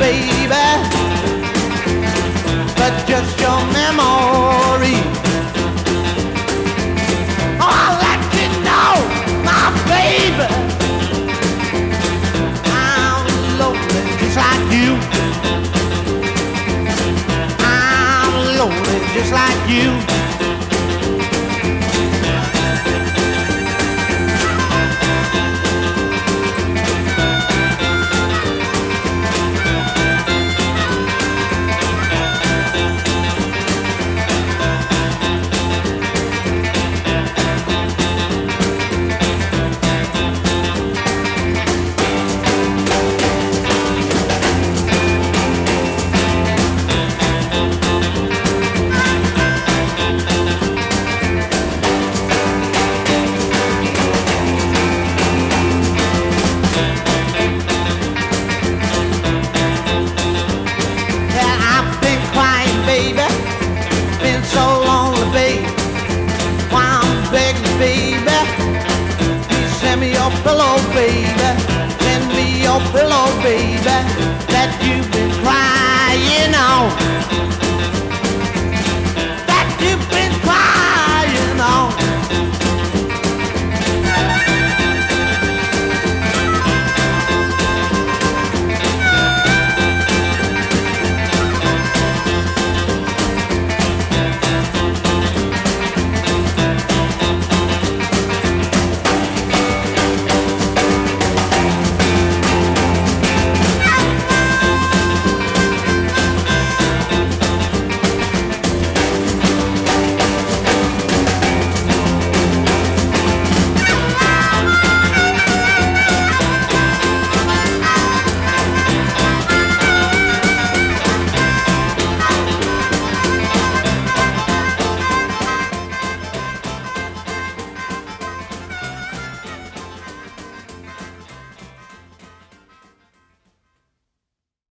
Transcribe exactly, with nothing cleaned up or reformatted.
baby, but just your memory. Oh, I'll let you know, my baby, I'm lonely just like you. I'm lonely just like you. Send me your pillow, baby. Send me your pillow, baby. That you